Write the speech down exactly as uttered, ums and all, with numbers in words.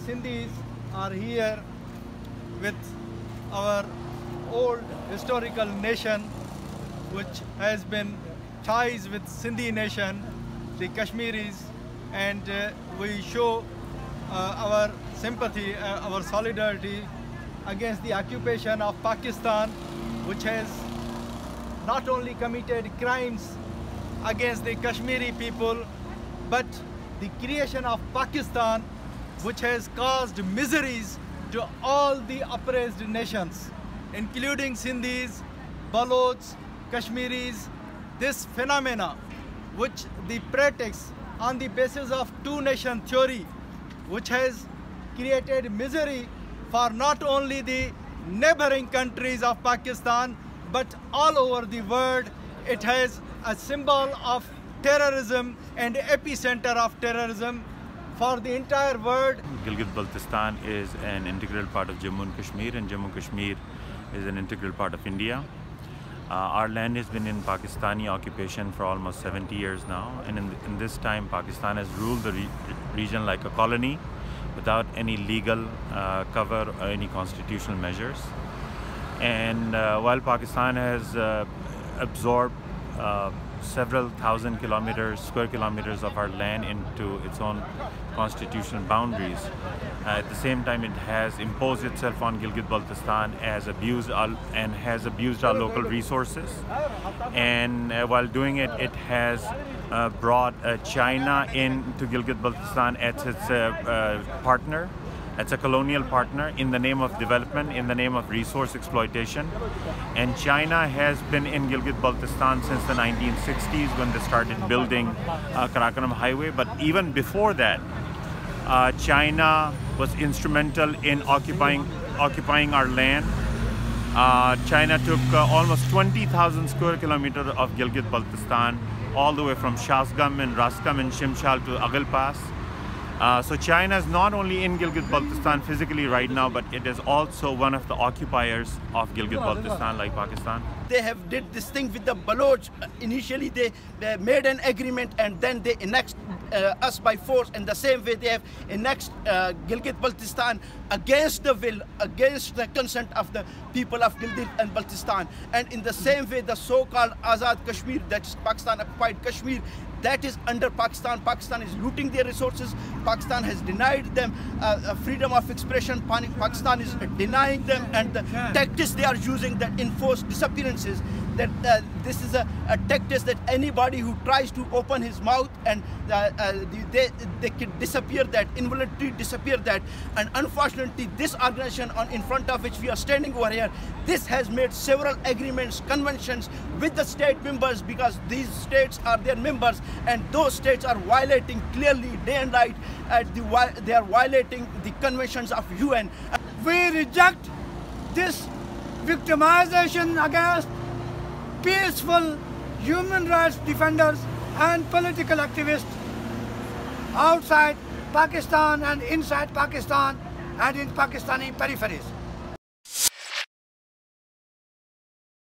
Sindhis are here with our old historical nation, which has been ties with Sindhi nation, the Kashmiris, and uh, we show uh, our sympathy, uh, our solidarity against the occupation of Pakistan, which has not only committed crimes against the Kashmiri people, but the creation of Pakistan, which has caused miseries to all the oppressed nations, including Sindhis, Balochs, Kashmiris. This phenomena, which the pretext on the basis of two-nation theory, which has created misery for not only the neighboring countries of Pakistan, but all over the world. It has a symbol of terrorism and epicenter of terrorism for the entire world. Gilgit-Baltistan is an integral part of Jammu and Kashmir, and Jammu Kashmir is an integral part of India. Uh, our land has been in Pakistani occupation for almost seventy years now, and in, in this time Pakistan has ruled the re region like a colony without any legal uh, cover or any constitutional measures. And uh, while Pakistan has uh, absorbed uh, several thousand kilometers, square kilometers of our land into its own constitutional boundaries, uh, at the same time it has imposed itself on Gilgit-Baltistan as abused our, and has abused our local resources. And uh, while doing it, it has uh, brought uh, China into Gilgit-Baltistan as its uh, uh, partner. It's a colonial partner in the name of development, in the name of resource exploitation. And China has been in Gilgit-Baltistan since the nineteen sixties when they started building uh, Karakoram Highway. But even before that, uh, China was instrumental in occupying, occupying our land. Uh, China took uh, almost twenty thousand square kilometers of Gilgit-Baltistan, all the way from Shasgam and Rastam and Shimshal to Aghil Pass. Uh, so China is not only in Gilgit-Baltistan physically right now, but it is also one of the occupiers of Gilgit-Baltistan, like Pakistan. They have did this thing with the Baloch. Initially they, they made an agreement and then they annexed uh, us by force. In the same way they have annexed uh, Gilgit-Baltistan against the will, against the consent of the people of Gilgit and Baltistan. And in the same way the so-called Azad Kashmir, that is Pakistan-occupied Kashmir, that is under Pakistan. Pakistan is looting their resources. Pakistan has denied them uh, freedom of expression. Pakistan is denying them, and the tactics they are using that enforce disappearances. That uh, this is a, a tactic that anybody who tries to open his mouth and uh, uh, they, they can disappear that, involuntarily disappear that. And unfortunately, this organization on in front of which we are standing over here, this has made several agreements, conventions with the state members, because these states are their members, and those states are violating clearly day and night. At the they are violating the conventions of U N. We reject this victimization against peaceful human rights defenders and political activists outside Pakistan and inside Pakistan and in Pakistani peripheries.